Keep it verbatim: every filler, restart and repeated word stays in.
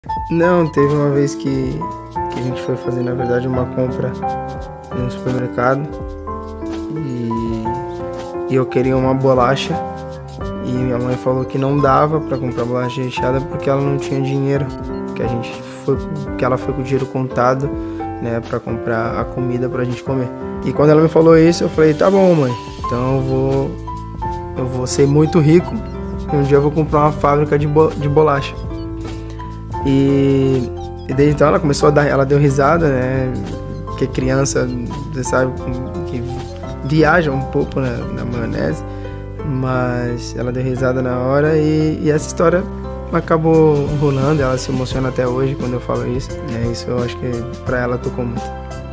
Não, teve uma vez que, que a gente foi fazer, na verdade, uma compra no supermercado e, e eu queria uma bolacha e minha mãe falou que não dava pra comprar bolacha recheada porque ela não tinha dinheiro, que a gente foi, que ela foi com o dinheiro contado, né, pra comprar a comida pra gente comer. E quando ela me falou isso, eu falei, tá bom, mãe, então eu vou, eu vou ser muito rico e um dia eu vou comprar uma fábrica de, bo, de bolacha. E, e desde então ela começou a dar, ela deu risada, né? Porque criança, você sabe, que viaja um pouco na, na maionese, mas ela deu risada na hora e, e essa história acabou rolando, ela se emociona até hoje quando eu falo isso, né? Isso eu acho que pra ela tocou muito.